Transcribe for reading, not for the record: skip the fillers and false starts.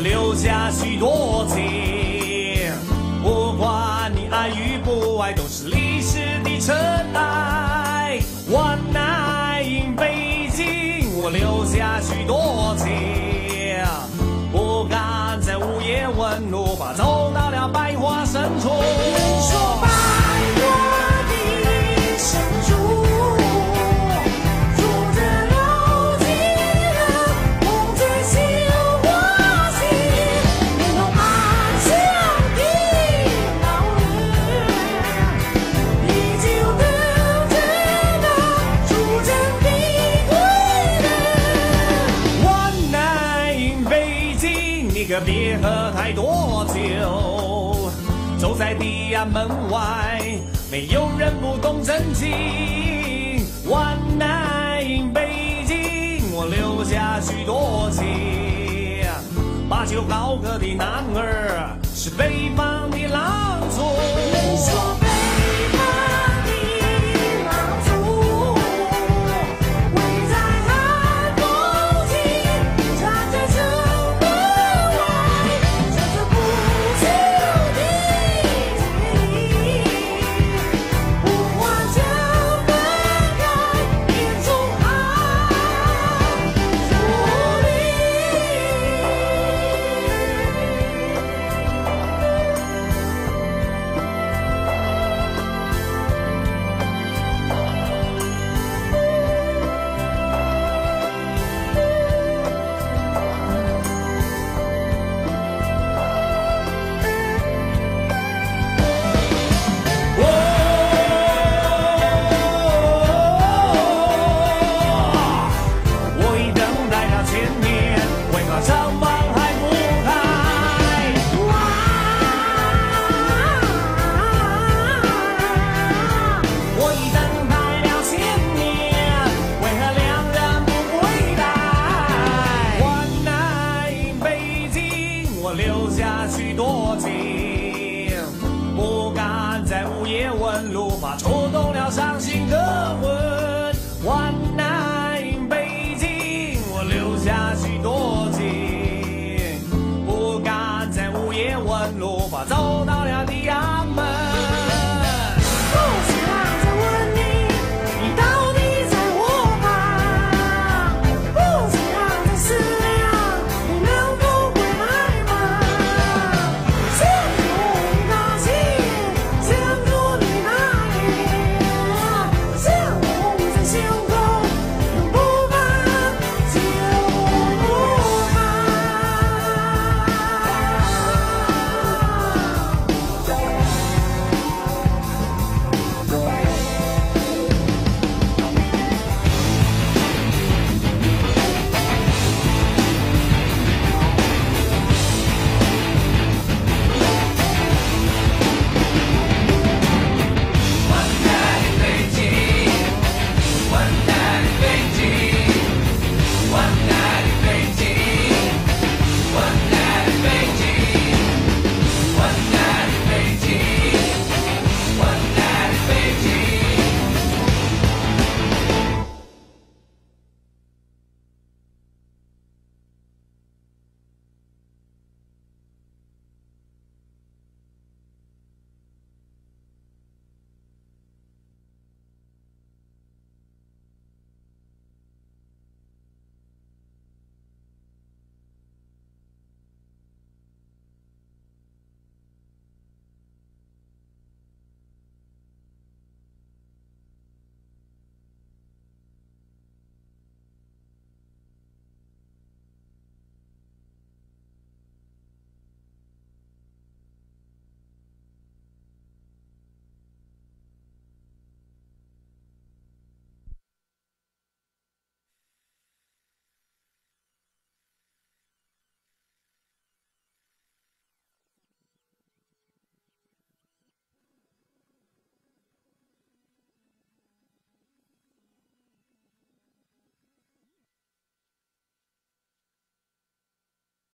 留下许多情。不管你爱与不爱，都是历史的尘埃。One night in 北京，我留下许多情。不敢在午夜问路，怕走到了百花深处。 人说百花的深处，住着流金人，梦着绣花心，连同安详的老人，依旧等着那出征的归人。 One night in 北京，你可别喝太多酒。走在地安门外，没有人不懂真情。One night in 北京，我留下许多情。把酒高歌的男儿，是北方的狼族。 人说北方的狼族，围在寒风里，站在城门外，唱着不朽的记忆。不管将分开，眼中还如历。 我已等待了1000年，为何长梦还不开？我已等待了1000年，为何两人不归来？One night in 北京，我留下许多情，不敢在午夜问路，怕触动了伤心的魂。One night in 北京，我留下许多情，不敢在午夜问路，怕走到